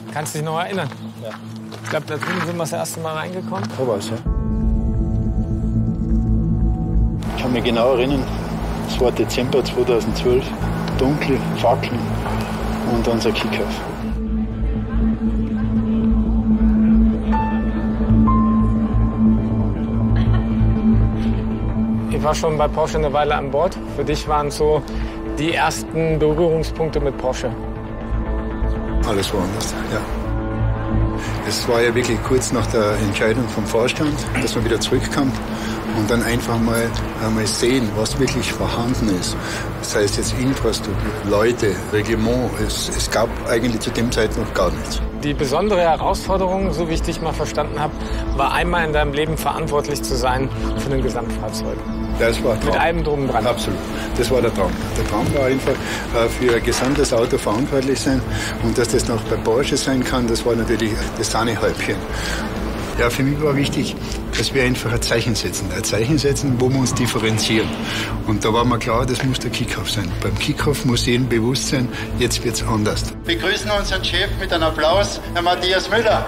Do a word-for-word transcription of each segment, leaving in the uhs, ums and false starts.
Kannst du dich noch erinnern? Ja. Ich glaube, da drüben sind wir das erste Mal reingekommen. Da war's, ja. Ich kann mich genau erinnern, es war Dezember zweitausendzwölf, dunkel, Fackeln und unser Kickoff. Ich war schon bei Porsche eine Weile an Bord. Für dich waren so die ersten Berührungspunkte mit Porsche. Alles war anders, ja. Es war ja wirklich kurz nach der Entscheidung vom Vorstand, dass man wieder zurückkommt und dann einfach mal, mal sehen, was wirklich vorhanden ist. Das heißt jetzt Infrastruktur, Leute, Reglement. Es, es gab eigentlich zu dem Zeitpunkt gar nichts. Die besondere Herausforderung, so wie ich dich mal verstanden habe, war einmal in deinem Leben verantwortlich zu sein für ein Gesamtfahrzeug. Das war Mit allem drum und dran. Absolut. Das war der Traum. Der Traum war einfach, für ein gesamtes Auto verantwortlich sein. Und dass das noch bei Porsche sein kann, das war natürlich das Sahnehäubchen. Ja, für mich war wichtig, dass wir einfach ein Zeichen setzen. Ein Zeichen setzen, wo wir uns differenzieren. Und da war mir klar, das muss der Kickoff sein. Beim Kickoff muss jedem bewusst sein, jetzt wird's anders. Wir begrüßen unseren Chef mit einem Applaus, Herr Matthias Müller.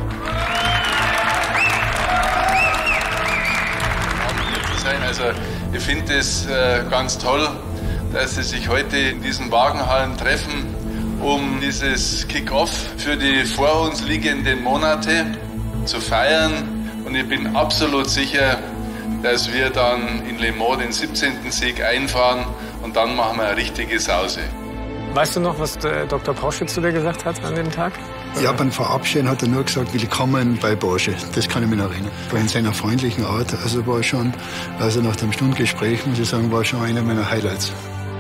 Also ich finde es äh, ganz toll, dass Sie sich heute in diesen Wagenhallen treffen, um dieses Kick-Off für die vor uns liegenden Monate zu feiern. Und ich bin absolut sicher, dass wir dann in Le Mans den siebzehnten Sieg einfahren und dann machen wir eine richtige Sause. Weißt du noch, was der Doktor Porsche zu dir gesagt hat an dem Tag? Ja, beim Verabschieden hat er nur gesagt, willkommen bei Porsche. Das kann ich mich noch erinnern. War in seiner freundlichen Art. Also war schon, also nach dem Stundengespräch, muss ich sagen, war schon einer meiner Highlights.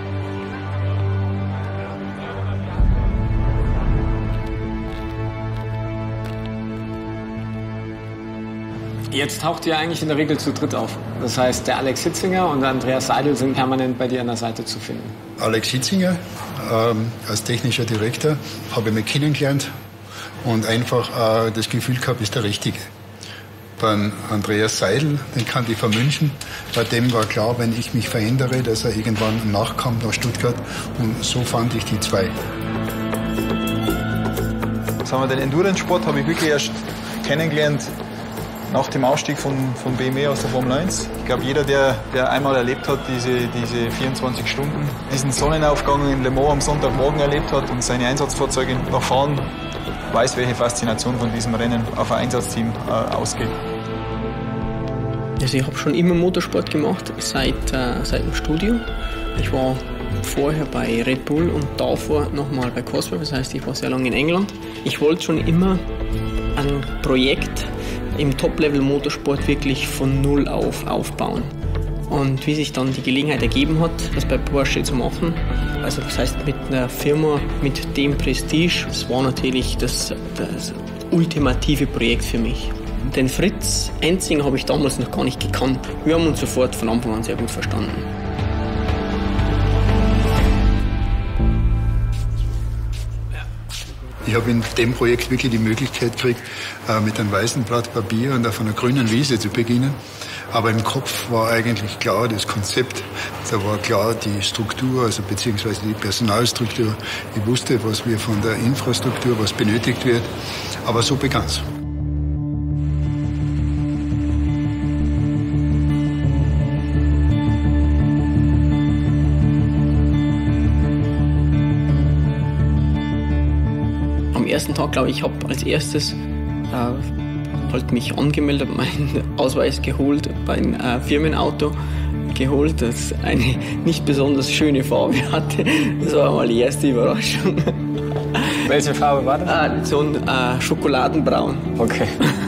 Jetzt taucht ihr eigentlich in der Regel zu dritt auf. Das heißt, der Alex Hitzinger und der Andreas Seidel sind permanent bei dir an der Seite zu finden. Alex Hitzinger, ähm, als technischer Direktor, habe ich mich kennengelernt und einfach äh, das Gefühl gehabt, ist der Richtige. Beim Andreas Seidel, den kannte ich von München, bei dem war klar, wenn ich mich verändere, dass er irgendwann nachkommt nach Stuttgart. Und so fand ich die zwei. Jetzt haben wir den Endurance-Sport, habe ich wirklich erst kennengelernt nach dem Ausstieg von, von B M W aus der Formel eins. Ich glaube, jeder, der, der einmal erlebt hat, diese, diese vierundzwanzig Stunden, diesen Sonnenaufgang in Le Mans am Sonntagmorgen erlebt hat und seine Einsatzfahrzeuge noch fahren, weiß, welche Faszination von diesem Rennen auf ein Einsatzteam äh, ausgeht. Also ich habe schon immer Motorsport gemacht, seit, äh, seit dem Studium. Ich war vorher bei Red Bull und davor nochmal bei Cosworth, das heißt, ich war sehr lange in England. Ich wollte schon immer ein Projekt im Top-Level-Motorsport wirklich von Null auf aufbauen. Und wie sich dann die Gelegenheit ergeben hat, das bei Porsche zu machen, also das heißt mit einer Firma mit dem Prestige, das war natürlich das, das ultimative Projekt für mich. Den Fritz Enzinger habe ich damals noch gar nicht gekannt. Wir haben uns sofort von Anfang an sehr gut verstanden. Ich habe in dem Projekt wirklich die Möglichkeit gekriegt, mit einem weißen Blatt Papier und auf einer grünen Wiese zu beginnen. Aber im Kopf war eigentlich klar das Konzept, da war klar die Struktur, also beziehungsweise die Personalstruktur. Ich wusste, was wir von der Infrastruktur, was benötigt wird. Aber so begann es. Am ersten Tag, glaube ich, ich habe als erstes äh, halt mich angemeldet, meinen Ausweis geholt, mein äh, Firmenauto geholt, das eine nicht besonders schöne Farbe hatte. Das war mal die erste Überraschung. Welche Farbe war das? Äh, so ein äh, Schokoladenbraun. Okay.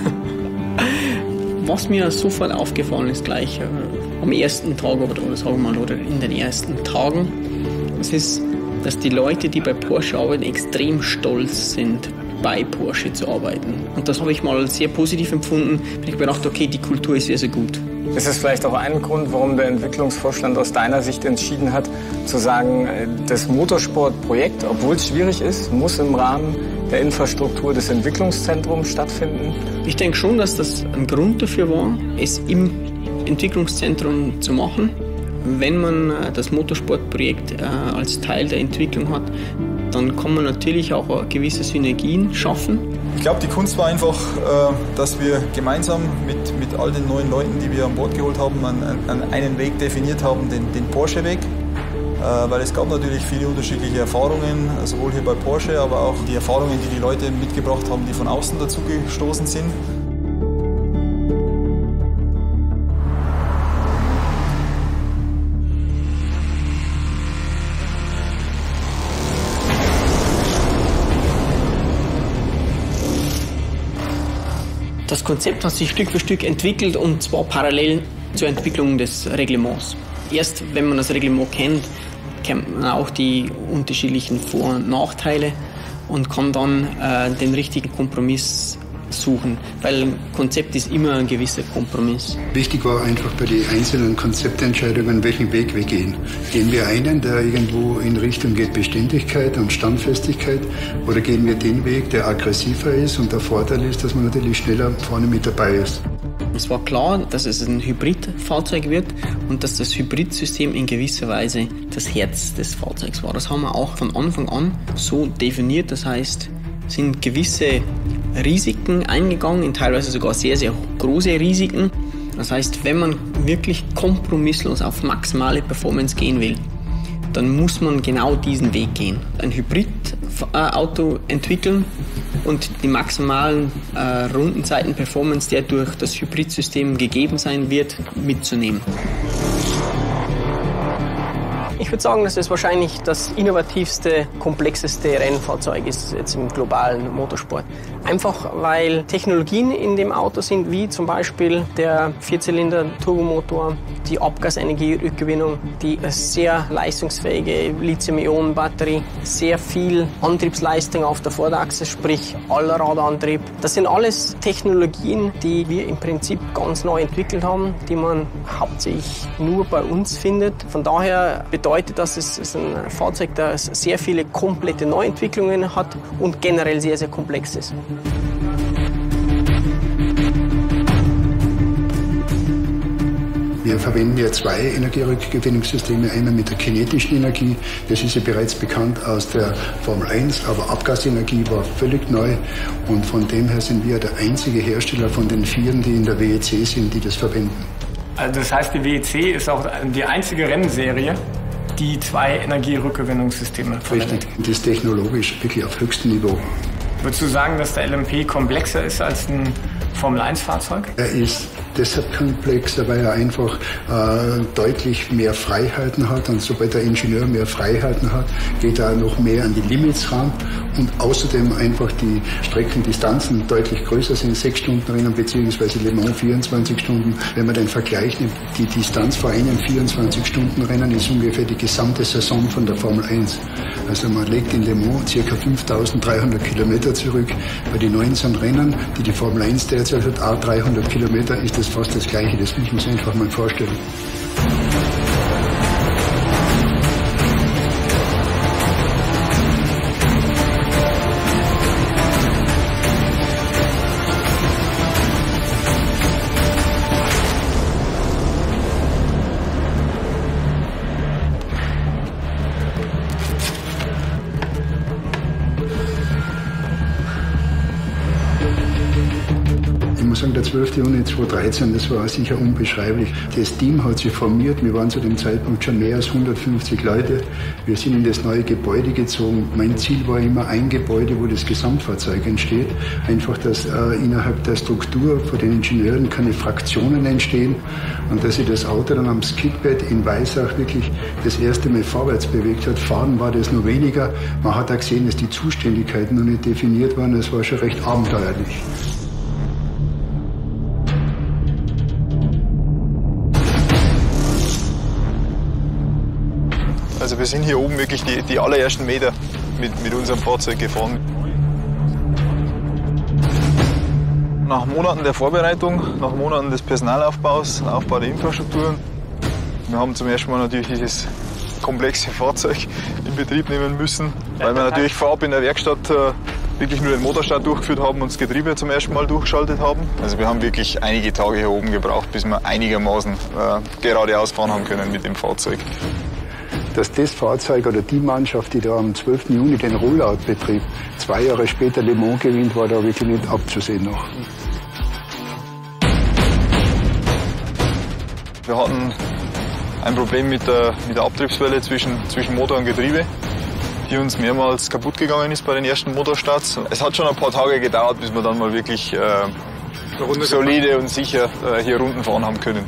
Was mir sofort aufgefallen ist, gleich äh, am ersten Tag oder, oder sagen wir mal, oder in den ersten Tagen, das ist, dass die Leute, die bei Porsche arbeiten, extrem stolz sind, bei Porsche zu arbeiten. Und das habe ich mal sehr positiv empfunden. Ich habe gedacht, okay, die Kultur ist sehr, sehr gut. Ist es vielleicht auch ein Grund, warum der Entwicklungsvorstand aus deiner Sicht entschieden hat, zu sagen, das Motorsportprojekt, obwohl es schwierig ist, muss im Rahmen der Infrastruktur des Entwicklungszentrums stattfinden? Ich denke schon, dass das ein Grund dafür war, es im Entwicklungszentrum zu machen. Wenn man das Motorsportprojekt als Teil der Entwicklung hat, dann kann man natürlich auch gewisse Synergien schaffen. Ich glaube, die Kunst war einfach, dass wir gemeinsam mit, mit all den neuen Leuten, die wir an Bord geholt haben, einen, einen Weg definiert haben, den, den Porsche-Weg. Weil es gab natürlich viele unterschiedliche Erfahrungen, sowohl hier bei Porsche, aber auch die Erfahrungen, die die Leute mitgebracht haben, die von außen dazu gestoßen sind. Das Konzept hat sich Stück für Stück entwickelt und zwar parallel zur Entwicklung des Reglements. Erst wenn man das Reglement kennt, kennt man auch die unterschiedlichen Vor- und Nachteile und kann dann äh, den richtigen Kompromiss suchen, weil ein Konzept ist immer ein gewisser Kompromiss. Wichtig war einfach bei den einzelnen Konzeptentscheidungen, welchen Weg wir gehen. Gehen wir einen, der irgendwo in Richtung geht Beständigkeit und Standfestigkeit, oder gehen wir den Weg, der aggressiver ist, und der Vorteil ist, dass man natürlich schneller vorne mit dabei ist. Es war klar, dass es ein Hybridfahrzeug wird und dass das Hybridsystem in gewisser Weise das Herz des Fahrzeugs war. Das haben wir auch von Anfang an so definiert. Das heißt, sind gewisse Risiken eingegangen, in teilweise sogar sehr, sehr große Risiken. Das heißt, wenn man wirklich kompromisslos auf maximale Performance gehen will, dann muss man genau diesen Weg gehen. Ein Hybridauto entwickeln und die maximalen äh, Rundenzeiten Performance, der durch das Hybridsystem gegeben sein wird, mitzunehmen. Ich würde sagen, dass es wahrscheinlich das innovativste, komplexeste Rennfahrzeug ist jetzt im globalen Motorsport. Einfach weil Technologien in dem Auto sind, wie zum Beispiel der Vierzylinder-Turbomotor, die Abgasenergierückgewinnung, die sehr leistungsfähige Lithium-Ionen-Batterie, sehr viel Antriebsleistung auf der Vorderachse, sprich Allradantrieb. Das sind alles Technologien, die wir im Prinzip ganz neu entwickelt haben, die man hauptsächlich nur bei uns findet. Von daher bedeutet das, es ist ein Fahrzeug, das sehr viele komplette Neuentwicklungen hat und generell sehr, sehr komplex ist. Wir verwenden ja zwei Energierückgewinnungssysteme, einmal mit der kinetischen Energie, das ist ja bereits bekannt aus der Formel eins, aber Abgasenergie war völlig neu und von dem her sind wir der einzige Hersteller von den Vieren, die in der W E C sind, die das verwenden. Also das heißt, die W E C ist auch die einzige Rennserie, die zwei Energierückgewinnungssysteme verwendet. Richtig, das ist technologisch wirklich auf höchstem Niveau. Würdest du sagen, dass der L M P komplexer ist als ein Formel eins Fahrzeug? Er ist deshalb komplexer, weil er einfach äh, deutlich mehr Freiheiten hat, und sobald der Ingenieur mehr Freiheiten hat, geht er noch mehr an die Limits ran und außerdem einfach die Streckendistanzen deutlich größer sind, sechs Stunden Rennen beziehungsweise Le Mans vierundzwanzig Stunden. Wenn man den Vergleich nimmt, die Distanz vor einem vierundzwanzig Stunden Rennen ist ungefähr die gesamte Saison von der Formel eins. Also man legt in Le Mans ca. fünftausenddreihundert Kilometer zurück. Bei den neunzehn Rennen, die die Formel eins derzeit hat, auch dreihundert Kilometer, ist das fast das Gleiche. Das muss man sich einfach mal vorstellen. Ich muss sagen, der zwölfte Juni zweitausenddreizehn, das war sicher unbeschreiblich. Das Team hat sich formiert, wir waren zu dem Zeitpunkt schon mehr als hundertfünfzig Leute. Wir sind in das neue Gebäude gezogen. Mein Ziel war immer ein Gebäude, wo das Gesamtfahrzeug entsteht. Einfach, dass äh, innerhalb der Struktur von den Ingenieuren keine Fraktionen entstehen und dass sich das Auto dann am Skidbett in Weissach wirklich das erste Mal vorwärts bewegt hat. Fahren war das nur weniger. Man hat auch gesehen, dass die Zuständigkeiten noch nicht definiert waren. Das war schon recht abenteuerlich. Also wir sind hier oben wirklich die, die allerersten Meter mit, mit unserem Fahrzeug gefahren. Nach Monaten der Vorbereitung, nach Monaten des Personalaufbaus, Aufbau der Infrastruktur, wir haben zum ersten Mal natürlich dieses komplexe Fahrzeug in Betrieb nehmen müssen, weil wir natürlich vorab in der Werkstatt äh, wirklich nur den Motorstart durchgeführt haben und das Getriebe zum ersten Mal durchgeschaltet haben. Also wir haben wirklich einige Tage hier oben gebraucht, bis wir einigermaßen äh, geradeaus fahren haben können mit dem Fahrzeug. dass das Fahrzeug oder die Mannschaft, die da am zwölften Juni den Rollout betrieb, zwei Jahre später Le Mans gewinnt, war da wirklich nicht abzusehen noch. Wir hatten ein Problem mit der, mit der Abtriebswelle zwischen, zwischen Motor und Getriebe, die uns mehrmals kaputt gegangen ist bei den ersten Motorstarts. Es hat schon ein paar Tage gedauert, bis wir dann mal wirklich äh, solide und sicher äh, hier Runden fahren haben können.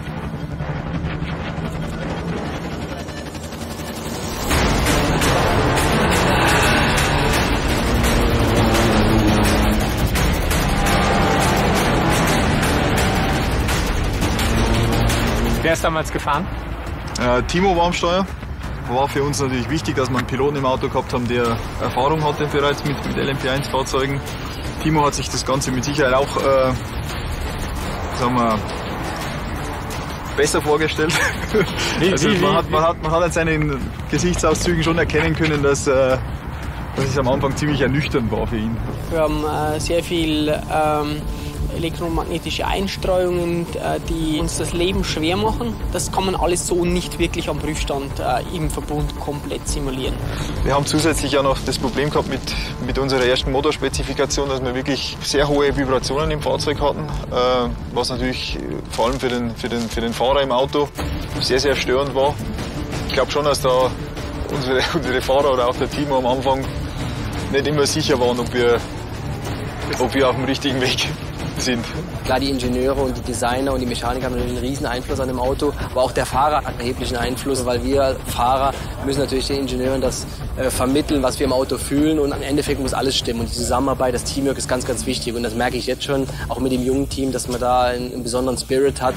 Wer ist damals gefahren? Äh, Timo war am Steuer. War für uns natürlich wichtig, dass wir einen Piloten im Auto gehabt haben, der Erfahrung hatte bereits mit, mit L M P eins Fahrzeugen. Timo hat sich das Ganze mit Sicherheit auch äh, sagen wir, besser vorgestellt. Wie, also wie, man, wie, hat, man, hat, man hat an seinen Gesichtszügen schon erkennen können, dass, äh, dass es am Anfang ziemlich ernüchternd war für ihn. Wir haben äh, sehr viel ähm, elektromagnetische Einstreuungen, äh, die uns das Leben schwer machen. Das kann man alles so nicht wirklich am Prüfstand äh, im Verbund komplett simulieren. Wir haben zusätzlich ja noch das Problem gehabt mit, mit unserer ersten Motorspezifikation, dass wir wirklich sehr hohe Vibrationen im Fahrzeug hatten, äh, was natürlich vor allem für den, für, den, für den Fahrer im Auto sehr, sehr störend war. Ich glaube schon, dass da unsere, unsere Fahrer oder auch der Timo am Anfang nicht immer sicher waren, ob wir, ob wir auf dem richtigen Weg sind. Klar, die Ingenieure und die Designer und die Mechaniker haben einen riesen Einfluss an dem Auto, aber auch der Fahrer hat einen erheblichen Einfluss, weil wir Fahrer müssen natürlich den Ingenieuren das äh, vermitteln, was wir im Auto fühlen, und im Endeffekt muss alles stimmen, und die Zusammenarbeit, das Teamwork ist ganz, ganz wichtig, und das merke ich jetzt schon, auch mit dem jungen Team, dass man da einen, einen besonderen Spirit hat.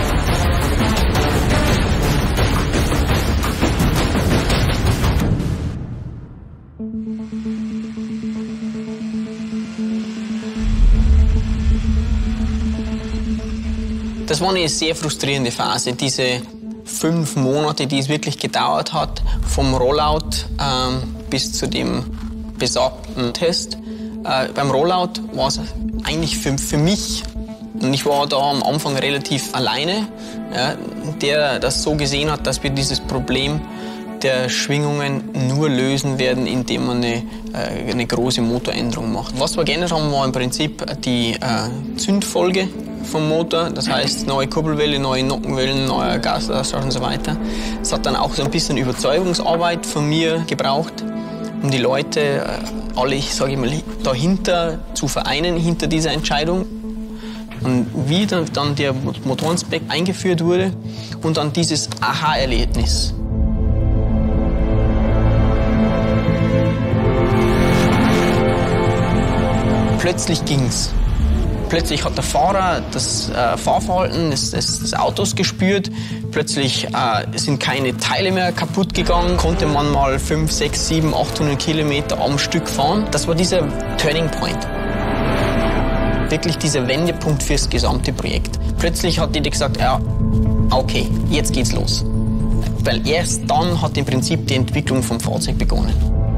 Das war eine sehr frustrierende Phase, diese fünf Monate, die es wirklich gedauert hat, vom Rollout ähm, bis zu dem besagten Test. Äh, beim Rollout war es eigentlich für, für mich, und ich war da am Anfang relativ alleine, ja, der das so gesehen hat, dass wir dieses Problem der Schwingungen nur lösen werden, indem man eine, äh, eine große Motoränderung macht. Was wir geändert haben, war im Prinzip die äh, Zündfolge vom Motor, das heißt neue Kurbelwelle, neue Nockenwellen, neuer Gasaustausch und so weiter. Es hat dann auch so ein bisschen Überzeugungsarbeit von mir gebraucht, um die Leute alle, ich sage mal, dahinter zu vereinen, hinter dieser Entscheidung. Und wie dann, dann der Motorenspec eingeführt wurde und dann dieses Aha-Erlebnis. Plötzlich ging's. Plötzlich hat der Fahrer das äh, Fahrverhalten des, des, des Autos gespürt. Plötzlich äh, sind keine Teile mehr kaputt gegangen. Konnte man mal fünf, sechs, sieben, achthundert Kilometer am Stück fahren. Das war dieser Turning Point. Wirklich dieser Wendepunkt fürs gesamte Projekt. Plötzlich hat die gesagt, ja, okay, jetzt geht's los. Weil erst dann hat im Prinzip die Entwicklung vom Fahrzeug begonnen.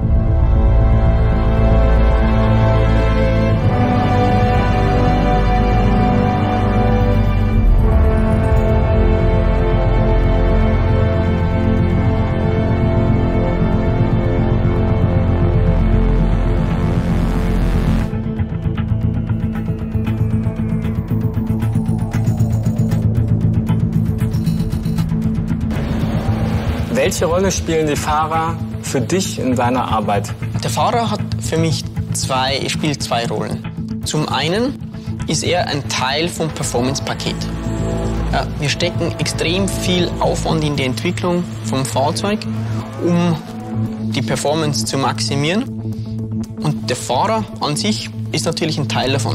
Welche Rolle spielen die Fahrer für dich in deiner Arbeit? Der Fahrer hat für mich zwei, spielt zwei Rollen. Zum einen ist er ein Teil vom Performance-Paket. Ja, wir stecken extrem viel Aufwand in die Entwicklung vom Fahrzeug, um die Performance zu maximieren. Und der Fahrer an sich ist natürlich ein Teil davon.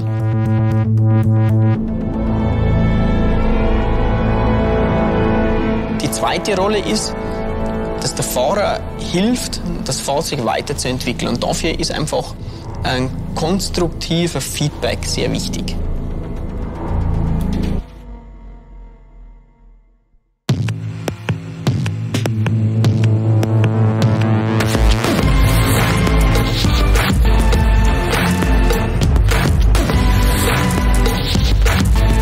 Die zweite Rolle ist, dass der Fahrer hilft, das Fahrzeug weiterzuentwickeln. Und dafür ist einfach ein konstruktiver Feedback sehr wichtig.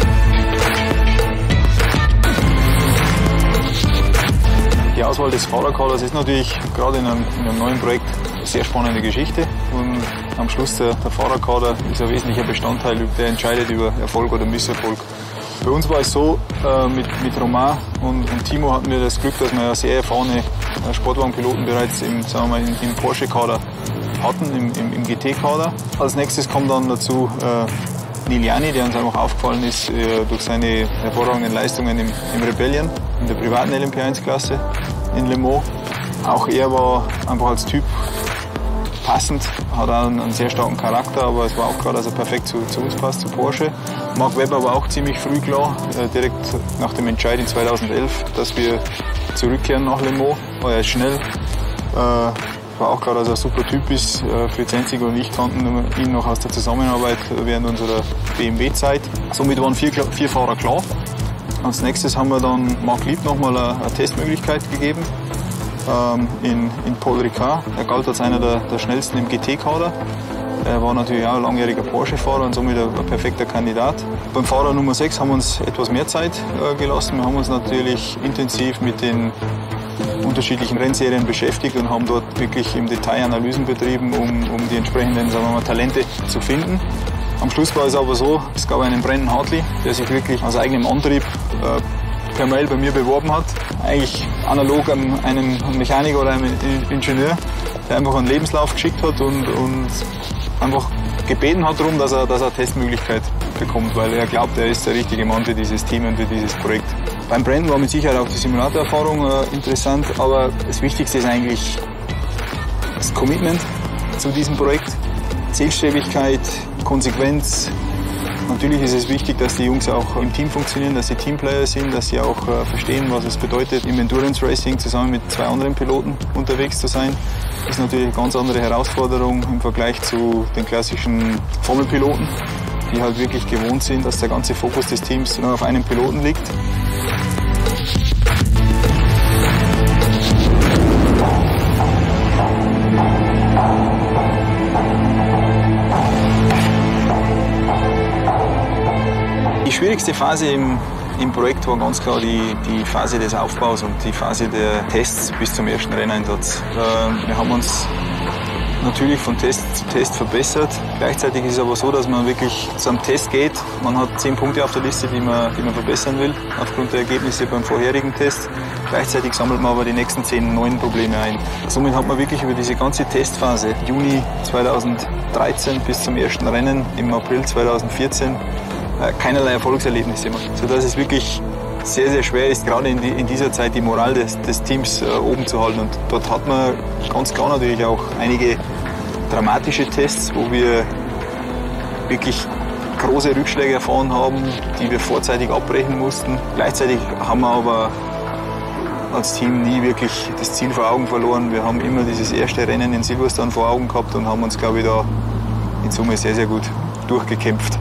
Die Auswahl des Fahrergrupps Fahrerkaders ist natürlich gerade in einem, in einem neuen Projekt eine sehr spannende Geschichte. Und am Schluss der, der Fahrerkader ist ein wesentlicher Bestandteil, der entscheidet über Erfolg oder Misserfolg. Bei uns war es so, äh, mit, mit Romain und, und Timo hatten wir das Glück, dass wir ja sehr erfahrene Sportwagenpiloten bereits im, sagen wir mal, im, im Porsche-Kader hatten, im, im, im G T-Kader. Als nächstes kommt dann dazu äh, Nil Jani, der uns einfach aufgefallen ist äh, durch seine hervorragenden Leistungen im, im Rebellion, in der privaten L M P eins Klasse in Le Mans. Auch er war einfach als Typ passend, hat auch einen, einen sehr starken Charakter, aber es war auch klar, dass er perfekt zu, zu uns passt, zu Porsche. Mark Webber war auch ziemlich früh klar, äh, direkt nach dem Entscheid in zweitausendelf, dass wir zurückkehren nach Le Mans. Er ist schnell, äh, war auch klar, dass er ein super Typ ist. Äh, Fritz Enziger und ich kannten ihn noch aus der Zusammenarbeit während unserer B M W-Zeit. Somit waren vier, vier Fahrer klar. Als nächstes haben wir dann Marc Lieb nochmal eine, eine Testmöglichkeit gegeben. In, in Paul Ricard. Er galt als einer der, der schnellsten im G T-Kader. Er war natürlich auch ein langjähriger Porsche-Fahrer und somit ein, ein perfekter Kandidat. Beim Fahrer Nummer sechs haben wir uns etwas mehr Zeit äh, gelassen. Wir haben uns natürlich intensiv mit den unterschiedlichen Rennserien beschäftigt und haben dort wirklich im Detail Analysen betrieben, um, um die entsprechenden, sagen wir mal, Talente zu finden. Am Schluss war es aber so, es gab einen Brandon Hartley, der sich wirklich aus eigenem Antrieb äh, per Mail bei mir beworben hat. Eigentlich analog an einem Mechaniker oder einem Ingenieur, der einfach einen Lebenslauf geschickt hat und, und einfach gebeten hat darum, dass er, dass er eine Testmöglichkeit bekommt, weil er glaubt, er ist der richtige Mann für dieses Team und für dieses Projekt. Beim Brandon war mit Sicherheit auch die Simulatorerfahrung äh, interessant, aber das Wichtigste ist eigentlich das Commitment zu diesem Projekt, Zielstrebigkeit, Konsequenz. Natürlich ist es wichtig, dass die Jungs auch im Team funktionieren, dass sie Teamplayer sind, dass sie auch äh, verstehen, was es bedeutet, im Endurance Racing zusammen mit zwei anderen Piloten unterwegs zu sein. Das ist natürlich eine ganz andere Herausforderung im Vergleich zu den klassischen Formelpiloten, die halt wirklich gewohnt sind, dass der ganze Fokus des Teams nur auf einem Piloten liegt. Die schwierigste Phase im, im Projekt war ganz klar die, die Phase des Aufbaus und die Phase der Tests bis zum ersten Renneinsatz. Äh, wir haben uns natürlich von Test zu Test verbessert. Gleichzeitig ist es aber so, dass man wirklich zu einem Test geht. Man hat zehn Punkte auf der Liste, die man, die man verbessern will, aufgrund der Ergebnisse beim vorherigen Test. Gleichzeitig sammelt man aber die nächsten zehn neuen Probleme ein. Somit hat man wirklich über diese ganze Testphase, Juni zweitausenddreizehn bis zum ersten Rennen im April zweitausendvierzehn, keinerlei Erfolgserlebnisse macht, sodass es wirklich sehr, sehr schwer ist, gerade in, die, in dieser Zeit die Moral des, des Teams äh, oben zu halten. Und dort hat man ganz klar natürlich auch einige dramatische Tests, wo wir wirklich große Rückschläge erfahren haben, die wir vorzeitig abbrechen mussten. Gleichzeitig haben wir aber als Team nie wirklich das Ziel vor Augen verloren. Wir haben immer dieses erste Rennen in Silverstone vor Augen gehabt und haben uns, glaube ich, da in Summe sehr, sehr gut durchgekämpft.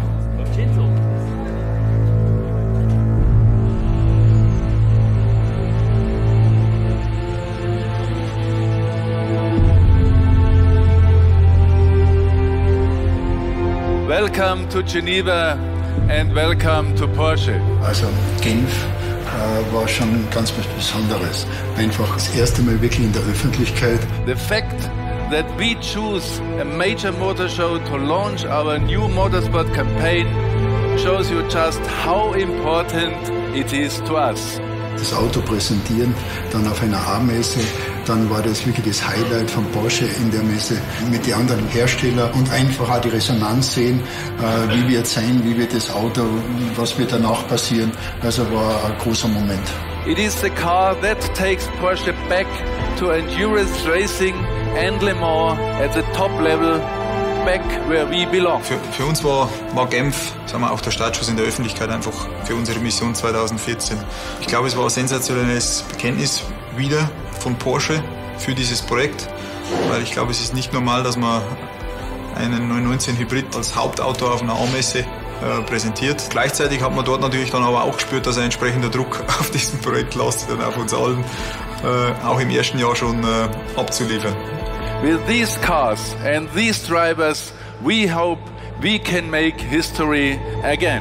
Welcome to Geneva and welcome to Porsche. Also Genf äh, war schon ganz was Besonderes. Einfach das erste Mal wirklich in der Öffentlichkeit. The fact that we choose a major motor show to launch our new motorsport campaign shows you just how important it is to us. Das Auto präsentieren, dann auf einer A-Messe, dann war das wirklich das Highlight von Porsche in der Messe mit den anderen Herstellern und einfach auch die Resonanz sehen, äh, wie wird es sein, wie wird das Auto, was wird danach passieren. Also war ein großer Moment. It is the car that takes Porsche back to endurance racing and Le Mans at the top level. Back where we belong. Für, für uns war, war Genf, sagen wir, auch der Startschuss in der Öffentlichkeit einfach für unsere Mission zweitausendvierzehn. Ich glaube, es war ein sensationelles Bekenntnis wieder von Porsche für dieses Projekt, weil ich glaube, es ist nicht normal, dass man einen neun neunzehn Hybrid als Hauptauto auf einer A-Messe äh, präsentiert. Gleichzeitig hat man dort natürlich dann aber auch gespürt, dass ein entsprechender Druck auf diesem Projekt lastet und auf uns allen äh, auch im ersten Jahr schon äh, abzuliefern. With these cars and these drivers, we hope we can make history again.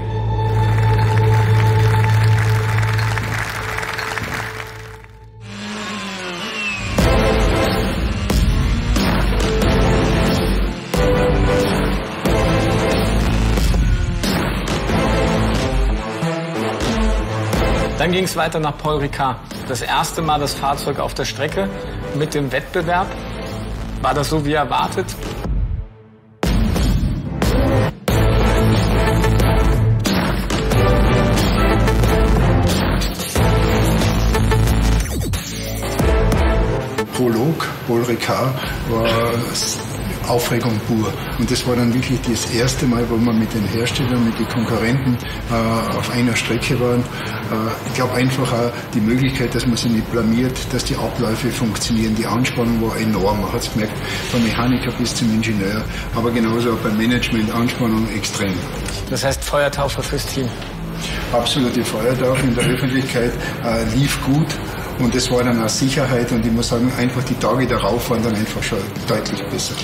Dann ging es weiter nach Paul Ricard. Das erste Mal das Fahrzeug auf der Strecke mit dem Wettbewerb. War das so wie erwartet? Prolog, Paul Ricard, war Aufregung pur. Und das war dann wirklich das erste Mal, wo wir mit den Herstellern, mit den Konkurrenten äh, auf einer Strecke waren. Äh, ich glaube einfach auch die Möglichkeit, dass man sich nicht blamiert, dass die Abläufe funktionieren. Die Anspannung war enorm. Man hat es gemerkt, vom Mechaniker bis zum Ingenieur. Aber genauso auch beim Management, Anspannung extrem. Das heißt Feuertaufe fürs Team? Absolute Feuertaufe in der Öffentlichkeit, äh, lief gut. Und es war dann auch Sicherheit und ich muss sagen, einfach die Tage darauf waren dann einfach schon deutlich besser.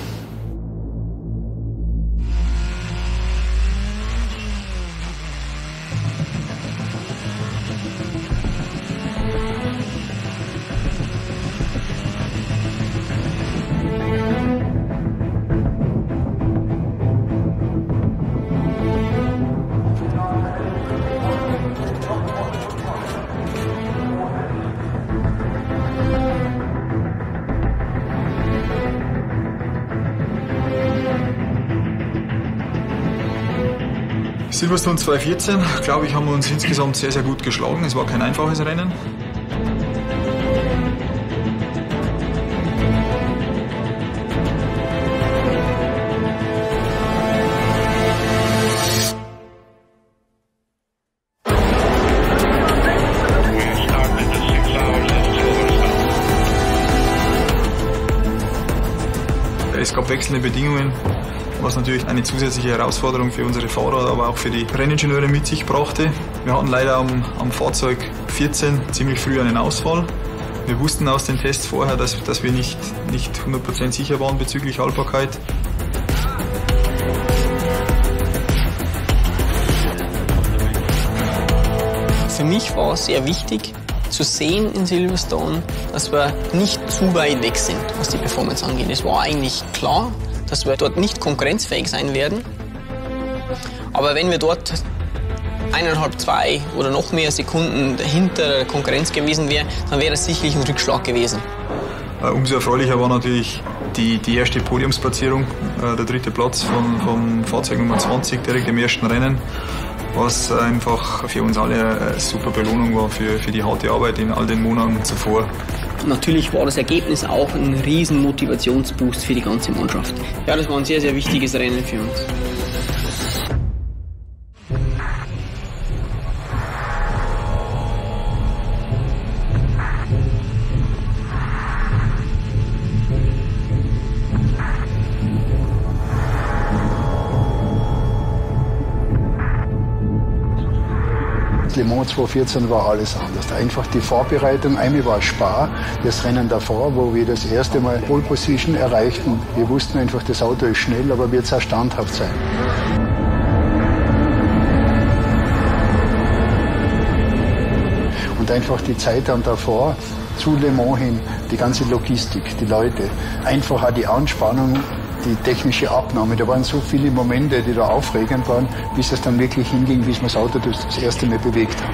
Silverstone zweitausendvierzehn, glaube ich, haben wir uns insgesamt sehr, sehr gut geschlagen. Es war kein einfaches Rennen. Es gab wechselnde Bedingungen, was natürlich eine zusätzliche Herausforderung für unsere Fahrer, aber auch für die Renningenieure mit sich brachte. Wir hatten leider am, am Fahrzeug vierzehn ziemlich früh einen Ausfall. Wir wussten aus den Tests vorher, dass, dass wir nicht, nicht hundert Prozent sicher waren bezüglich Haltbarkeit. Für mich war es sehr wichtig zu sehen in Silverstone, dass wir nicht zu weit weg sind, was die Performance angeht. Es war eigentlich klar, dass wir dort nicht konkurrenzfähig sein werden. Aber wenn wir dort eineinhalb, zwei oder noch mehr Sekunden hinter der Konkurrenz gewesen wären, dann wäre es sicherlich ein Rückschlag gewesen. Umso erfreulicher war natürlich die, die erste Podiumsplatzierung, der dritte Platz von, vom Fahrzeug Nummer zwanzig direkt im ersten Rennen, was einfach für uns alle eine super Belohnung war für, für die harte Arbeit in all den Monaten zuvor. Natürlich war das Ergebnis auch ein riesen Motivationsboost für die ganze Mannschaft. Ja, das war ein sehr, sehr wichtiges Rennen für uns. Le Mans zweitausendvierzehn war alles anders. Einfach die Vorbereitung. Einmal war Spa, das Rennen davor, wo wir das erste Mal Pole Position erreichten. Wir wussten einfach, das Auto ist schnell, aber wird sehr standhaft sein. Und einfach die Zeit dann davor zu Le Mans hin, die ganze Logistik, die Leute, einfach auch die Anspannung, die technische Abnahme. Da waren so viele Momente, die da aufregend waren, bis es dann wirklich hinging, bis wir das Auto das erste Mal bewegt haben.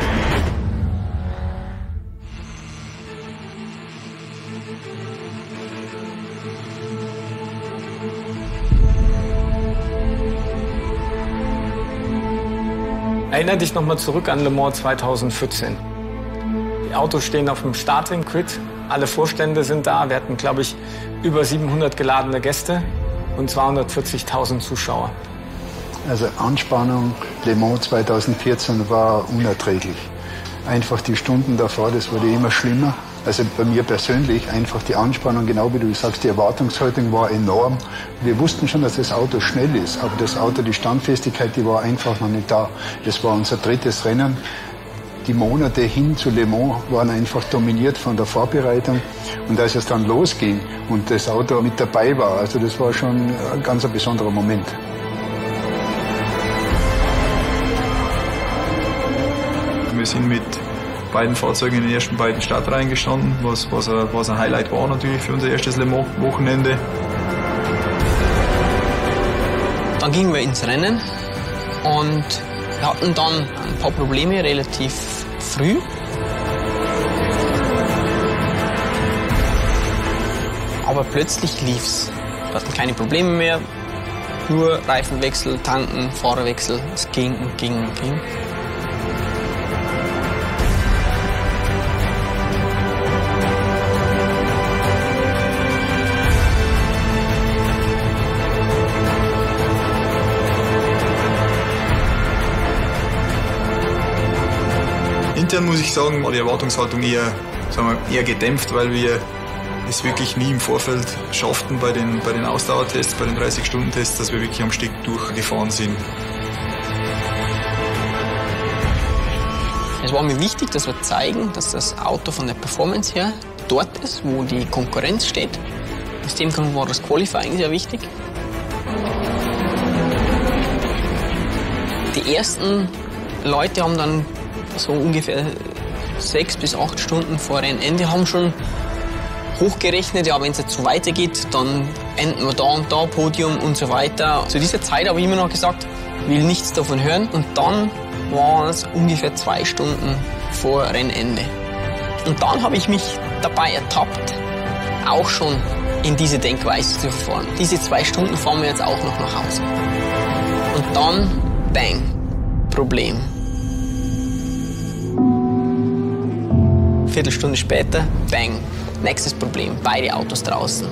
Erinnere dich nochmal zurück an Le Mans zweitausendvierzehn. Die Autos stehen auf dem Starting-Grid. Alle Vorstände sind da. Wir hatten, glaube ich, über siebenhundert geladene Gäste und zweihundertvierzigtausend Zuschauer. Also Anspannung, Le Mans zweitausendvierzehn war unerträglich. Einfach die Stunden davor, das wurde immer schlimmer. Also bei mir persönlich einfach die Anspannung, genau wie du sagst, die Erwartungshaltung war enorm. Wir wussten schon, dass das Auto schnell ist, aber das Auto, die Standfestigkeit, die war einfach noch nicht da. Das war unser drittes Rennen. Die Monate hin zu Le Mans waren einfach dominiert von der Vorbereitung. Und als es dann losging und das Auto mit dabei war, also das war schon ein ganz ein besonderer Moment. Wir sind mit beiden Fahrzeugen in den ersten beiden Startreihen gestanden, was, was, ein, was ein Highlight war natürlich für unser erstes Le Mans-Wochenende. Dann gingen wir ins Rennen und wir hatten dann ein paar Probleme relativ früh. Aber plötzlich lief's. Wir hatten keine Probleme mehr. Nur Reifenwechsel, Tanken, Fahrerwechsel. Es ging und ging und ging. Intern muss ich sagen, war die Erwartungshaltung eher, sagen wir, eher gedämpft, weil wir es wirklich nie im Vorfeld schafften bei den, bei den Ausdauertests, bei den dreißig-Stunden-Tests, dass wir wirklich am Stück durchgefahren sind. Es war mir wichtig, dass wir zeigen, dass das Auto von der Performance her dort ist, wo die Konkurrenz steht. Aus dem Grund war das Qualifying sehr wichtig. Die ersten Leute haben dann so ungefähr sechs bis acht Stunden vor Rennende haben schon hochgerechnet, ja, wenn es jetzt so weitergeht, dann enden wir da und da, Podium und so weiter. Zu dieser Zeit habe ich immer noch gesagt, ich will nichts davon hören. Und dann war es ungefähr zwei Stunden vor Rennende. Und dann habe ich mich dabei ertappt, auch schon in diese Denkweise zu verfahren. Diese zwei Stunden fahren wir jetzt auch noch nach Hause. Und dann, bang, Problem. Viertelstunde später, bang, nächstes Problem, beide Autos draußen.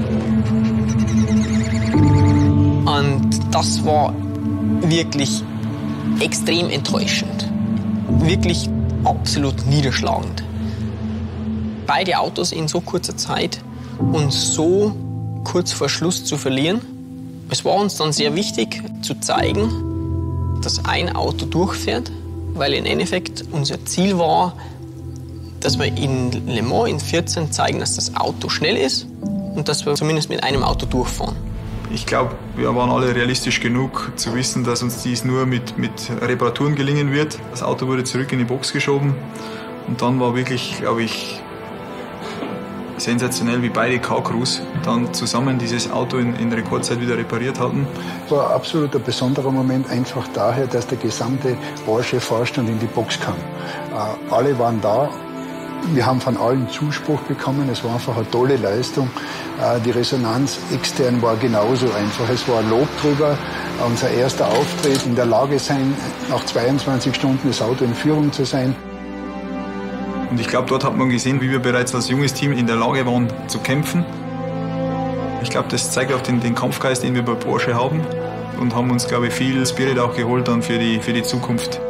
Und das war wirklich extrem enttäuschend. Wirklich absolut niederschlagend. Beide Autos in so kurzer Zeit und so kurz vor Schluss zu verlieren. Es war uns dann sehr wichtig zu zeigen, dass ein Auto durchfährt, weil im Endeffekt unser Ziel war, dass wir in Le Mans in vierzehn zeigen, dass das Auto schnell ist und dass wir zumindest mit einem Auto durchfahren. Ich glaube, wir waren alle realistisch genug zu wissen, dass uns dies nur mit, mit Reparaturen gelingen wird. Das Auto wurde zurück in die Box geschoben und dann war wirklich, glaube ich, sensationell, wie beide K-Crews dann zusammen dieses Auto in, in Rekordzeit wieder repariert hatten. Es war absolut ein besonderer Moment, einfach daher, dass der gesamte Porsche-Vorstand in die Box kam. Äh, alle waren da. Wir haben von allen Zuspruch bekommen. Es war einfach eine tolle Leistung. Die Resonanz extern war genauso einfach. Es war Lob drüber. Unser erster Auftritt, in der Lage sein, nach zweiundzwanzig Stunden das Auto in Führung zu sein. Und ich glaube, dort hat man gesehen, wie wir bereits als junges Team in der Lage waren zu kämpfen. Ich glaube, das zeigt auch den, den Kampfgeist, den wir bei Porsche haben. Und haben uns, glaube ich, viel Spirit auch geholt dann für die, für die Zukunft.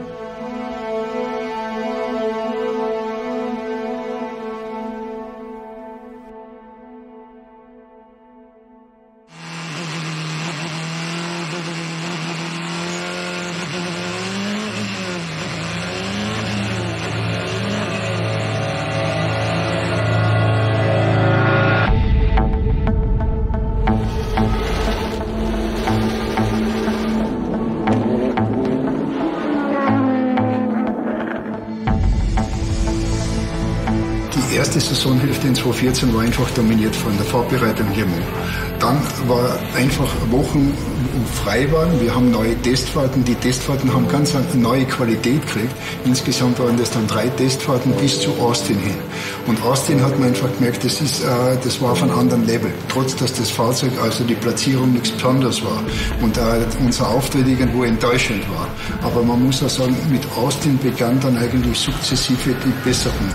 Die erste Saisonhälfte in zweitausendvierzehn war einfach dominiert von der Vorbereitung hier. Dann war einfach Wochen, wo frei waren. Wir haben neue Testfahrten. Die Testfahrten haben ganz eine neue Qualität gekriegt. Insgesamt waren das dann drei Testfahrten bis zu Austin hin. Und Austin hat man einfach gemerkt, das, ist, äh, das war auf einem anderen Level. Trotz, dass das Fahrzeug, also die Platzierung nichts Besonderes war. Und äh, unser Auftritt irgendwo enttäuschend war. Aber man muss auch sagen, mit Austin begann dann eigentlich sukzessive die Besserung.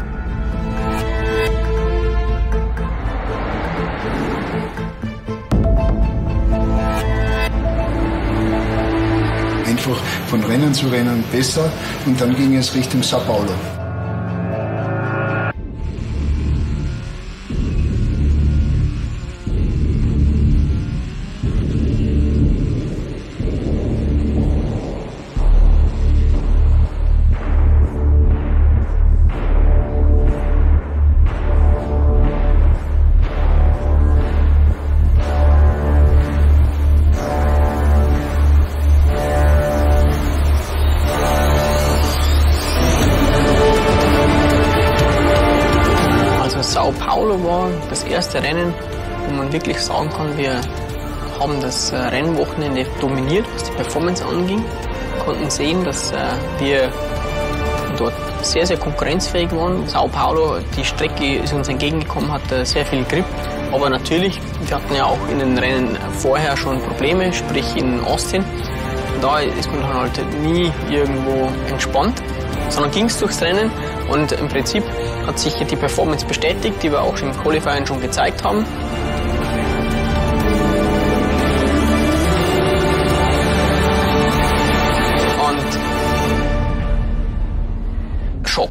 Einfach von Rennen zu Rennen besser und dann ging es Richtung Sao Paulo. Sao Paulo war das erste Rennen, wo man wirklich sagen kann, wir haben das Rennwochenende dominiert, was die Performance anging. Wir konnten sehen, dass wir dort sehr, sehr konkurrenzfähig waren. Sao Paulo, die Strecke ist uns entgegengekommen, hat sehr viel Grip. Aber natürlich, wir hatten ja auch in den Rennen vorher schon Probleme, sprich in Austin. Da ist man dann halt nie irgendwo entspannt, sondern ging es durchs Rennen. Und im Prinzip hat sich die Performance bestätigt, die wir auch schon im Qualifying schon gezeigt haben. Schock.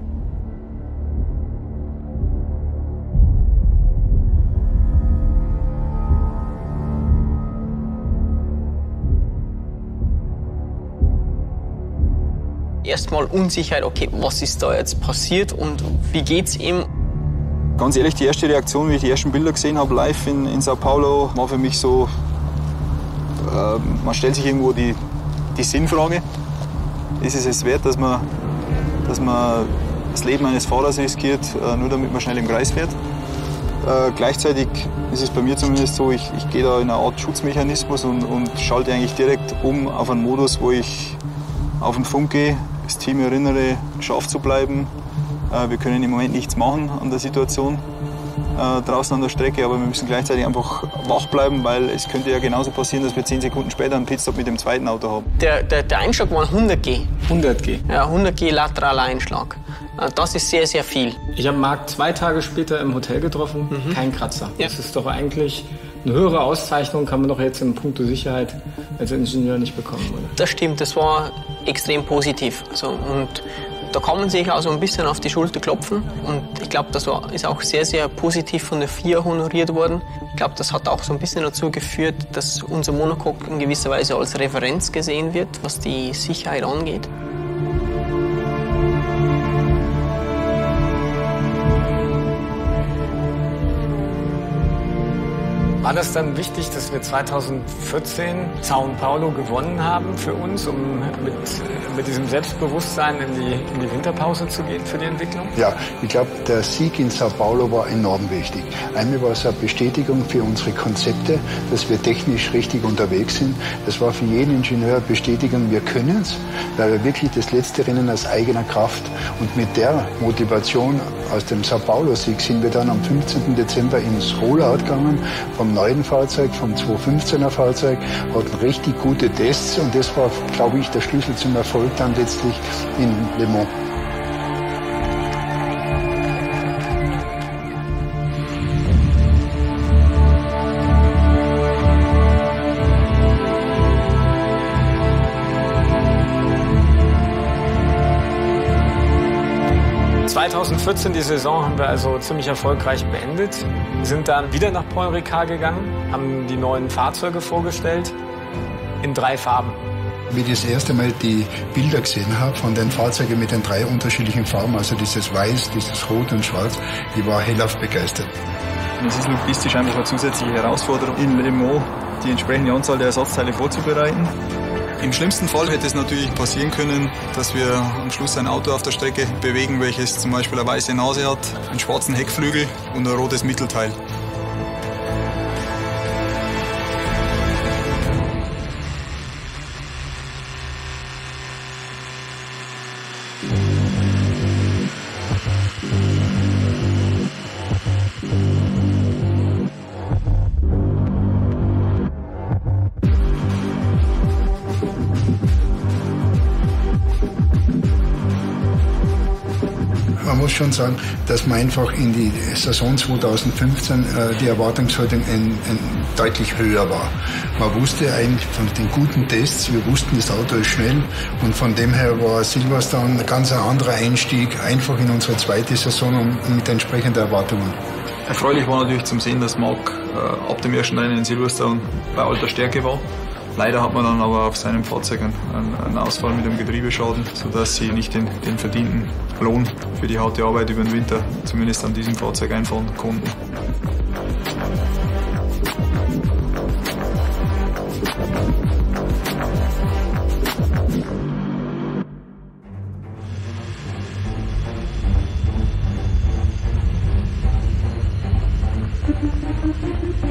Erstmal Unsicherheit, okay, was ist da jetzt passiert und wie geht's ihm? Ganz ehrlich, die erste Reaktion, wie ich die ersten Bilder gesehen habe live in, in Sao Paulo, war für mich so, äh, man stellt sich irgendwo die, die Sinnfrage. Ist es es wert, dass man, dass man das Leben eines Fahrers riskiert, äh, nur damit man schnell im Kreis fährt? Äh, gleichzeitig ist es bei mir zumindest so, ich, ich gehe da in eine Art Schutzmechanismus und, und schalte eigentlich direkt um auf einen Modus, wo ich auf den Funk gehe, das Team erinnere, scharf zu bleiben. Äh, wir können im Moment nichts machen an der Situation äh, draußen an der Strecke, aber wir müssen gleichzeitig einfach wach bleiben, weil es könnte ja genauso passieren, dass wir zehn Sekunden später einen Pitstop mit dem zweiten Auto haben. Der, der, der Einschlag war hundert G. hundert G? Ja, hundert G lateraler Einschlag. Das ist sehr, sehr viel. Ich habe Marc zwei Tage später im Hotel getroffen, mhm. kein Kratzer. Ja. Das ist doch eigentlich eine höhere Auszeichnung, kann man doch jetzt in puncto Sicherheit als Ingenieur nicht bekommen, oder? Das stimmt, das war extrem positiv. Also, und da kann man sich also ein bisschen auf die Schulter klopfen. Und ich glaube, das war, ist auch sehr, sehr positiv von der F I A honoriert worden. Ich glaube, das hat auch so ein bisschen dazu geführt, dass unser Monocoque in gewisser Weise als Referenz gesehen wird, was die Sicherheit angeht. War das dann wichtig, dass wir zweitausendvierzehn Sao Paulo gewonnen haben für uns, um mit, mit diesem Selbstbewusstsein in die, in die Winterpause zu gehen für die Entwicklung? Ja, ich glaube, der Sieg in Sao Paulo war enorm wichtig. Einmal war es eine Bestätigung für unsere Konzepte, dass wir technisch richtig unterwegs sind. Es war für jeden Ingenieur eine Bestätigung, wir können es, weil wir wirklich das letzte Rennen aus eigener Kraft und mit der Motivation aus dem Sao Paulo-Sieg sind wir dann am fünfzehnten Dezember ins Rollout gegangen, vom neuen Fahrzeug, vom zweitausendfünfzehner Fahrzeug, hatten richtig gute Tests und das war, glaube ich, der Schlüssel zum Erfolg dann letztlich in Le Mans. zweitausendvierzehn, die Saison, haben wir also ziemlich erfolgreich beendet. Wir sind dann wieder nach Paul Ricard gegangen, haben die neuen Fahrzeuge vorgestellt in drei Farben. Wie ich das erste Mal die Bilder gesehen habe von den Fahrzeugen mit den drei unterschiedlichen Farben, also dieses Weiß, dieses Rot und Schwarz, ich war hellauf begeistert. Es ist logistisch einfach eine zusätzliche Herausforderung, in Le Mans die entsprechende Anzahl der Ersatzteile vorzubereiten. Im schlimmsten Fall hätte es natürlich passieren können, dass wir am Schluss ein Auto auf der Strecke bewegen, welches zum Beispiel eine weiße Nase hat, einen schwarzen Heckflügel und ein rotes Mittelteil. Man muss schon sagen, dass man einfach in die Saison zweitausendfünfzehn äh, die Erwartungshaltung ein, ein deutlich höher war. Man wusste eigentlich von den guten Tests, wir wussten, das Auto ist schnell und von dem her war Silverstone ein ganz anderer Einstieg, einfach in unsere zweite Saison und mit entsprechenden Erwartungen. Erfreulich war natürlich zum Sehen, dass Marc äh, ab dem ersten Rennen in Silverstone bei alter Stärke war. Leider hat man dann aber auf seinem Fahrzeug einen, einen Ausfall mit dem Getriebeschaden, sodass sie nicht den, den verdienten Lohn für die harte Arbeit über den Winter zumindest an diesem Fahrzeug einfahren konnten.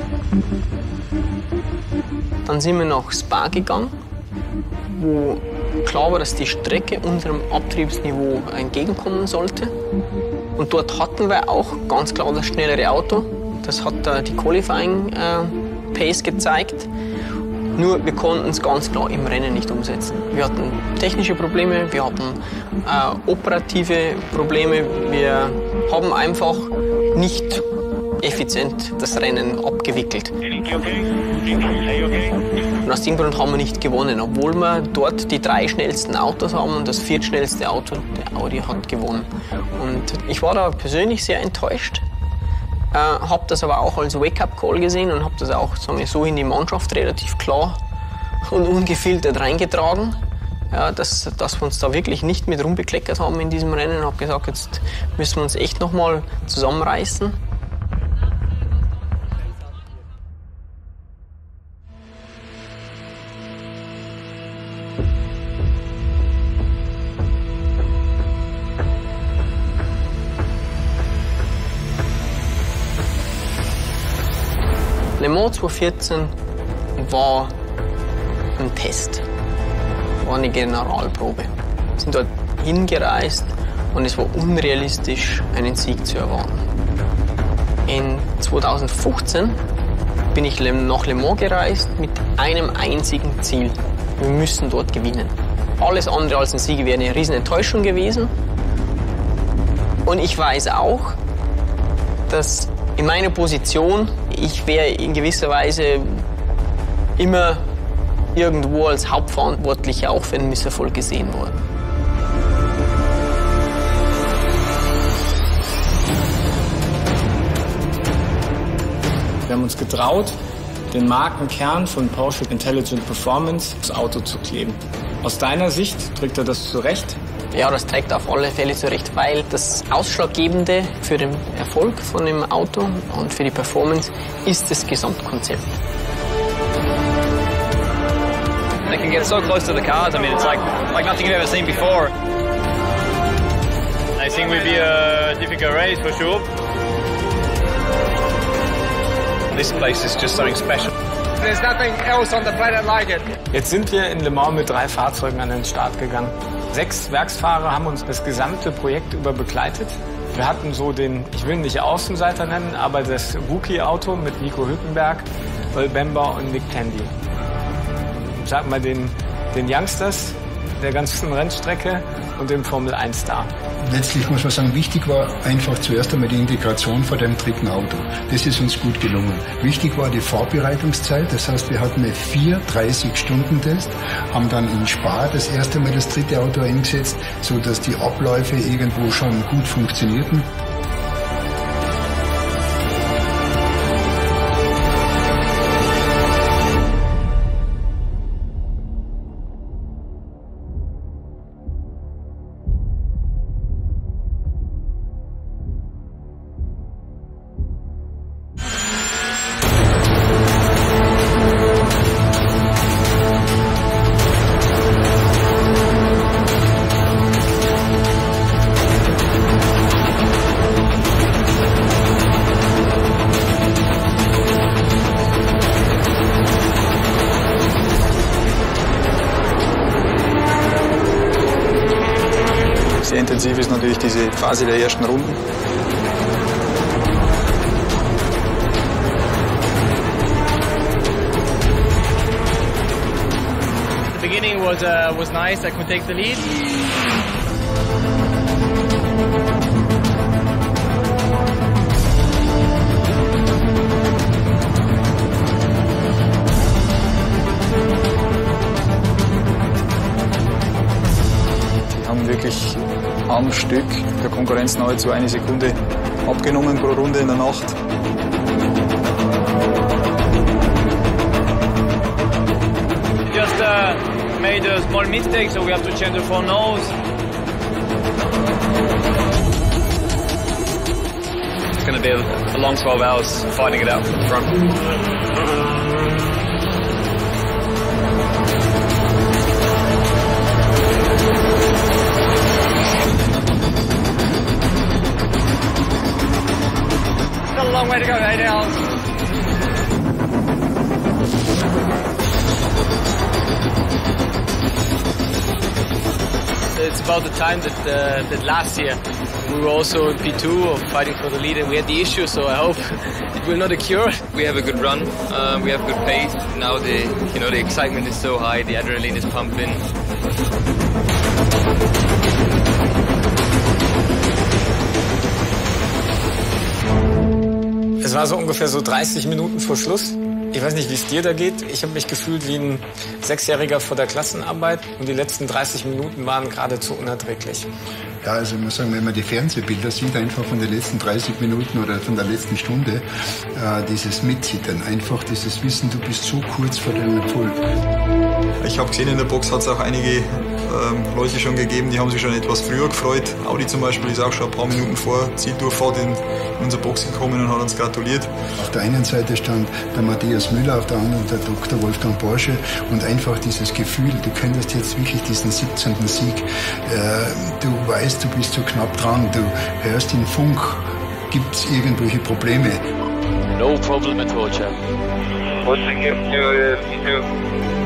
Dann sind wir nach Spa gegangen, wo Klar war, dass die Strecke unserem Abtriebsniveau entgegenkommen sollte. Und dort hatten wir auch ganz klar das schnellere Auto. Das hat äh, die Qualifying äh, Pace gezeigt. Nur wir konnten es ganz klar im Rennen nicht umsetzen. Wir hatten technische Probleme, wir hatten äh, operative Probleme. Wir haben einfach nicht effizient das Rennen abgewickelt. Und aus dem Grund haben wir nicht gewonnen, obwohl wir dort die drei schnellsten Autos haben und das viertschnellste Auto, der Audi, hat gewonnen. Und ich war da persönlich sehr enttäuscht, äh, habe das aber auch als Wake-up-Call gesehen und habe das auch, sagen wir, so in die Mannschaft relativ klar und ungefiltert reingetragen. Ja, dass, dass wir uns da wirklich nicht mit rumbekleckert haben in diesem Rennen. Ich habe gesagt, jetzt müssen wir uns echt noch mal zusammenreißen. Le Mans zweitausendvierzehn war ein Test, war eine Generalprobe. Wir sind dort hingereist und es war unrealistisch, einen Sieg zu erwarten. In zweitausendfünfzehn bin ich nach Le Mans gereist mit einem einzigen Ziel. Wir müssen dort gewinnen. Alles andere als ein Sieg wäre eine riesen Enttäuschung gewesen. Und ich weiß auch, dass in meiner Position, ich wäre in gewisser Weise immer irgendwo als Hauptverantwortlicher auch für einen Misserfolg gesehen worden. Wir haben uns getraut, den Markenkern von Porsche Intelligent Performance aufs Auto zu kleben. Aus deiner Sicht trägt er das zurecht? Ja, das trägt auf alle Fälle zurecht, weil das Ausschlaggebende für den Erfolg von dem Auto und für die Performance ist das Gesamtkonzept. They can get so close to the cars. I mean, it's like like nothing you've ever seen before. I think it will be a difficult race for sure. This place is just something special. There's nothing else on the planet like it. Jetzt sind wir in Le Mans mit drei Fahrzeugen an den Start gegangen. Sechs Werksfahrer haben uns das gesamte Projekt über begleitet. Wir hatten so den, ich will ihn nicht Außenseiter nennen, aber das Rookie-Auto mit Nico Hülkenberg, Earl Bamber und Nick Tandy. Sag mal den, den Youngsters der ganzen Rennstrecke und dem Formel eins Star. Letztlich muss man sagen, wichtig war einfach zuerst einmal die Integration von dem dritten Auto. Das ist uns gut gelungen. Wichtig war die Vorbereitungszeit, das heißt, wir hatten eine vier dreißig-Stunden-Test, haben dann in Spa das erste Mal das dritte Auto eingesetzt, sodass die Abläufe irgendwo schon gut funktionierten. Sehr intensiv ist natürlich diese Phase der ersten Runden. The beginning was uh, was nice. I could take the lead. Die haben wirklich am Stück der Konkurrenz nahezu eine Sekunde abgenommen pro Runde in der Nacht. Just uh, made a small mistake, so we have to change the front nose. It's going to be a, a long twelve hours fighting it out from the front. Still a long way to go, eight hours. it's about the time that uh, that last year we were also in P two or fighting for the lead and we had the issue. So I hope it will not occur. We have a good run. Uh, we have good pace. Now the you know the excitement is so high. The adrenaline is pumping. Es war so ungefähr so dreißig Minuten vor Schluss. Ich weiß nicht, wie es dir da geht. Ich habe mich gefühlt wie ein Sechsjähriger vor der Klassenarbeit und die letzten dreißig Minuten waren geradezu unerträglich. Ja, also ich muss sagen, wenn man die Fernsehbilder sieht, einfach von den letzten dreißig Minuten oder von der letzten Stunde, äh, dieses Mitzittern, einfach dieses Wissen, du bist so kurz vor deinem Erfolg. Ich habe gesehen, in der Box hat es auch einige ähm, Leute schon gegeben, die haben sich schon etwas früher gefreut. Audi zum Beispiel ist auch schon ein paar Minuten vor Zieldurchfahrt in, in unsere Box gekommen und hat uns gratuliert. Auf der einen Seite stand der Matthias Müller, auf der anderen der Doktor Wolfgang Porsche und einfach dieses Gefühl, du könntest jetzt wirklich diesen siebzehnten Sieg, äh, du weißt, du bist so knapp dran, du hörst den Funk, gibt es irgendwelche Probleme? No problem at all, Chad. What's the gift to uh,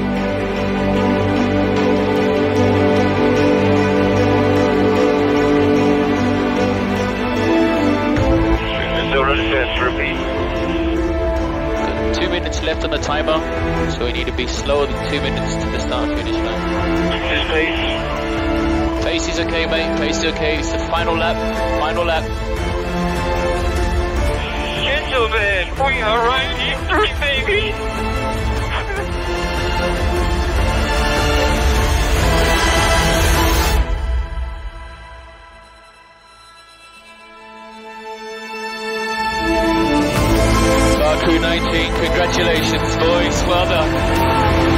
Two minutes left on the timer, so we need to be slower than two minutes to the start finish line. pace? Pace is okay, mate. Pace is okay. It's the final lap. Final lap. Gentlemen, we are right victory, baby! Baku nineteen, congratulations, boys. Well done.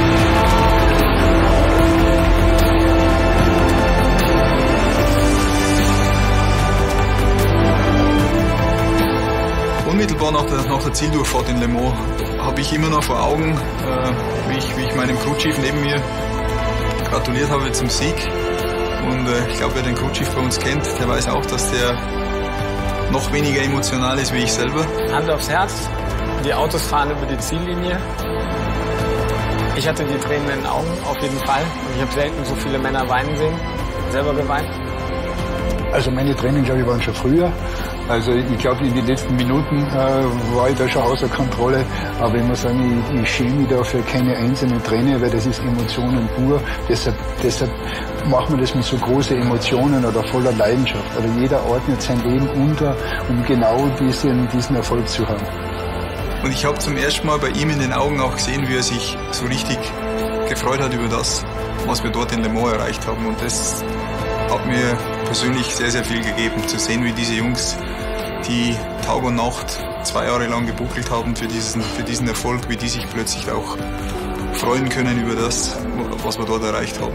Unmittelbar nach der, nach der Zieldurchfahrt in Le Mans habe ich immer noch vor Augen, äh, wie, ich, wie ich meinem Crewchief neben mir gratuliert habe zum Sieg. Und äh, ich glaube, wer den Crewchief bei uns kennt, der weiß auch, dass der noch weniger emotional ist wie ich selber. Hand aufs Herz, die Autos fahren über die Ziellinie. Ich hatte die Tränen in den Augen, auf jeden Fall. Und ich habe selten so viele Männer weinen sehen, selber geweint. Also meine Tränen, glaube ich, waren schon früher. Also ich glaube, in den letzten Minuten äh, war ich da schon außer Kontrolle. Aber ich muss sagen, ich, ich schäme mich da für keine einzelne Träne, weil das ist Emotionen pur. Deshalb, deshalb machen wir das mit so großen Emotionen oder voller Leidenschaft. Also jeder ordnet sein Leben unter, um genau diesen, diesen Erfolg zu haben. Und ich habe zum ersten Mal bei ihm in den Augen auch gesehen, wie er sich so richtig gefreut hat über das, was wir dort in Le Mans erreicht haben. Und das hat mir persönlich sehr, sehr viel gegeben, zu sehen, wie diese Jungs, die Tag und Nacht zwei Jahre lang gebuckelt haben für diesen, für diesen Erfolg, wie die sich plötzlich auch freuen können über das, was wir dort erreicht haben.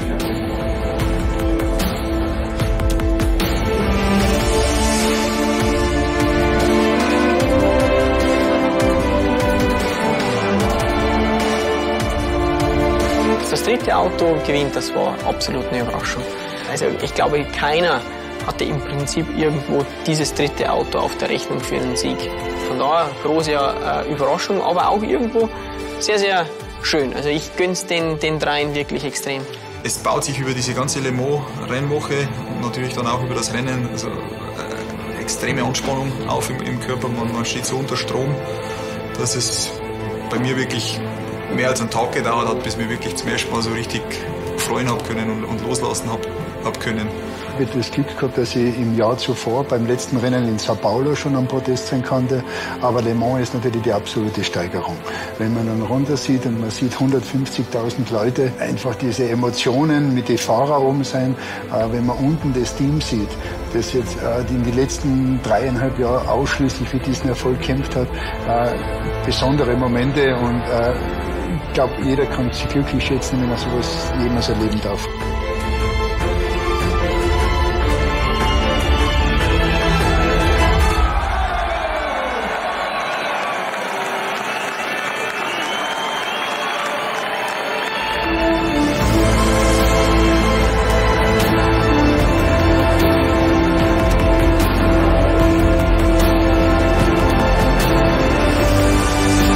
Das dritte Auto gewinnt, das war absolut eine Überraschung. Also ich glaube, keiner hatte im Prinzip irgendwo dieses dritte Auto auf der Rechnung für einen Sieg. Von daher große äh, Überraschung, aber auch irgendwo sehr, sehr schön. Also ich gönn's den, den dreien wirklich extrem. Es baut sich über diese ganze Le Mans-Rennwoche und natürlich dann auch über das Rennen also, äh, extreme Anspannung auf im, im Körper. Man, man steht so unter Strom, dass es bei mir wirklich mehr als einen Tag gedauert hat, bis wir wirklich zum ersten Mal so richtig freuen hab können und, und loslassen hab, hab können. Ich habe das Glück gehabt, dass ich im Jahr zuvor beim letzten Rennen in Sao Paulo schon am Podest sein konnte. Aber Le Mans ist natürlich die absolute Steigerung. Wenn man dann runter sieht und man sieht hundertfünfzigtausend Leute, einfach diese Emotionen mit den Fahrern oben sein. Äh, wenn man unten das Team sieht, das jetzt äh, in den letzten dreieinhalb Jahren ausschließlich für diesen Erfolg gekämpft hat, äh, besondere Momente und äh, ich glaube, jeder kann sich glücklich schätzen, wenn er sowas jemals erleben darf.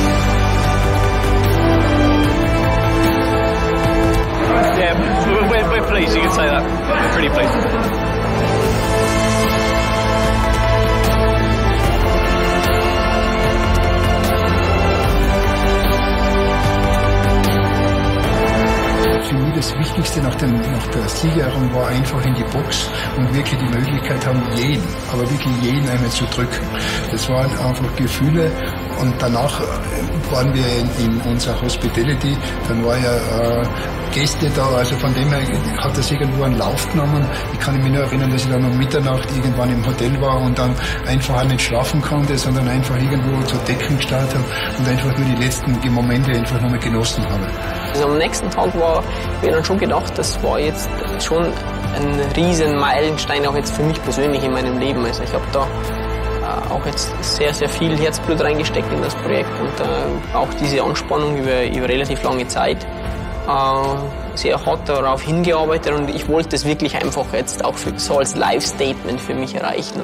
When pretty pleased. Für mich das Wichtigste nach, dem, nach der Siegerehrung war einfach in die Box und wirklich die Möglichkeit haben, jeden, aber wirklich jeden einmal zu drücken. Das waren einfach Gefühle und danach waren wir in, in unserer Hospitality, dann war ja äh, Gäste da, also von dem her hat das irgendwo einen Lauf genommen. Ich kann mich nur erinnern, dass ich dann um Mitternacht irgendwann im Hotel war und dann einfach auch nicht schlafen konnte, sondern einfach irgendwo zur Deckung gestartet habe und einfach nur die letzten Momente einfach nochmal genossen habe. Also am nächsten Tag war mir dann schon gedacht, das war jetzt schon ein riesen Meilenstein, auch jetzt für mich persönlich in meinem Leben. Also ich habe da äh, auch jetzt sehr, sehr viel Herzblut reingesteckt in das Projekt und äh, auch diese Anspannung über, über relativ lange Zeit. Äh, sehr hart darauf hingearbeitet und ich wollte es wirklich einfach jetzt auch für, so als Live-Statement für mich erreichen.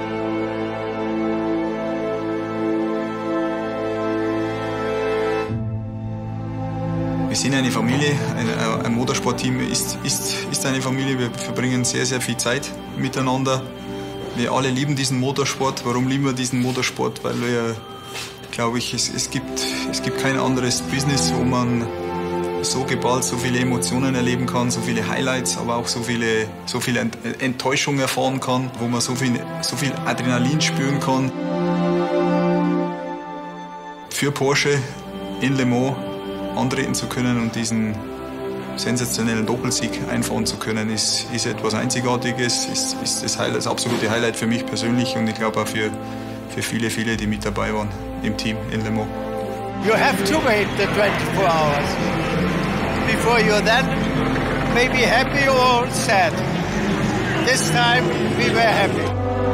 Wir sind eine Familie, ein, ein Motorsportteam ist, ist, ist eine Familie. Wir verbringen sehr, sehr viel Zeit miteinander. Wir alle lieben diesen Motorsport. Warum lieben wir diesen Motorsport? Weil wir, glaube ich, es, es, gibt, es gibt kein anderes Business, wo man so geballt so viele Emotionen erleben kann, so viele Highlights, aber auch so viele, so viele Enttäuschungen erfahren kann, wo man so viel, so viel Adrenalin spüren kann. Für Porsche in Le Mans antreten zu können und diesen sensationellen Doppelsieg einfahren zu können, ist, ist etwas Einzigartiges, ist, ist das, Highlight, das absolute Highlight für mich persönlich und ich glaube auch für, für viele, viele, die mit dabei waren im Team in Le Mans. You have to wait the twenty-four hours before you're then maybe happy or sad. This time we were happy.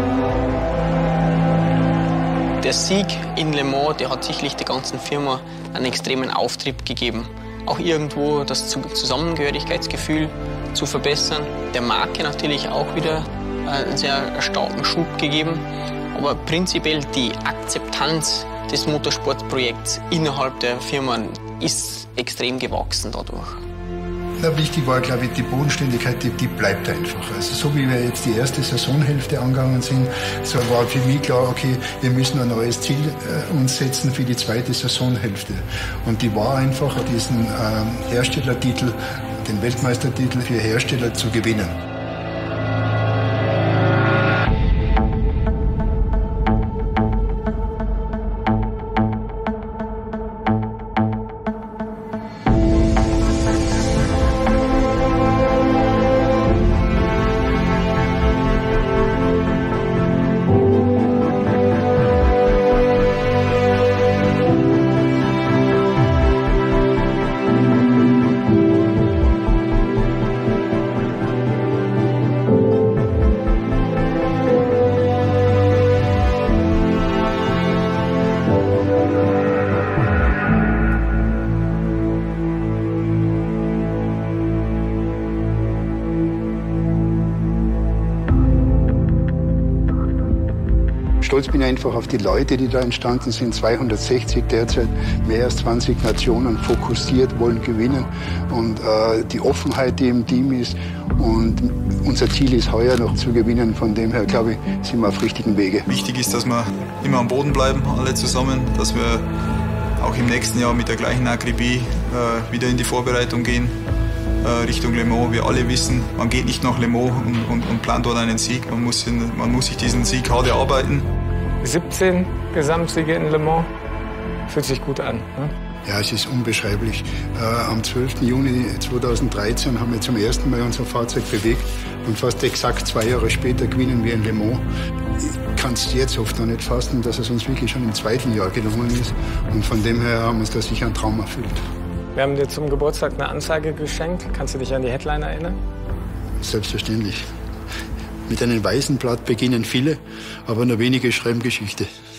Der Sieg in Le Mans, der hat sicherlich der ganzen Firma einen extremen Auftrieb gegeben. Auch irgendwo das Zusammengehörigkeitsgefühl zu verbessern. Der Marke natürlich auch wieder einen sehr starken Schub gegeben. Aber prinzipiell die Akzeptanz des Motorsportprojekts innerhalb der Firma ist extrem gewachsen dadurch. Ja, wichtig war, glaube ich, die Bodenständigkeit, die, die bleibt einfach. Also so wie wir jetzt die erste Saisonhälfte angegangen sind, so war für mich klar, okay, wir müssen ein neues Ziel äh, uns setzen für die zweite Saisonhälfte. Und die war einfach, diesen äh, Herstellertitel, den Weltmeistertitel für Hersteller zu gewinnen. Stolz bin ich einfach auf die Leute, die da entstanden sind. zweihundertsechzig derzeit, mehr als zwanzig Nationen fokussiert, wollen gewinnen. Und äh, die Offenheit, die im Team ist. Und unser Ziel ist heuer noch zu gewinnen. Von dem her, glaube ich, sind wir auf richtigen Wege. Wichtig ist, dass wir immer am Boden bleiben, alle zusammen. Dass wir auch im nächsten Jahr mit der gleichen Akribie äh, wieder in die Vorbereitung gehen. Richtung Le Mans. Wir alle wissen, man geht nicht nach Le Mans und, und, und plant dort einen Sieg. Man muss, in, man muss sich diesen Sieg hart erarbeiten. siebzehn Gesamtsiege in Le Mans. Fühlt sich gut an. Ne? Ja, es ist unbeschreiblich. Äh, am zwölften Juni zweitausenddreizehn haben wir zum ersten Mal unser Fahrzeug bewegt und fast exakt zwei Jahre später gewinnen wir in Le Mans. Ich kann es jetzt oft noch nicht fassen, dass es uns wirklich schon im zweiten Jahr gelungen ist. Und von dem her haben wir uns da sicher einen Traum erfüllt. Wir haben dir zum Geburtstag eine Anzeige geschenkt. Kannst du dich an die Headline erinnern? Selbstverständlich. Mit einem weißen Blatt beginnen viele, aber nur wenige schreiben Geschichte.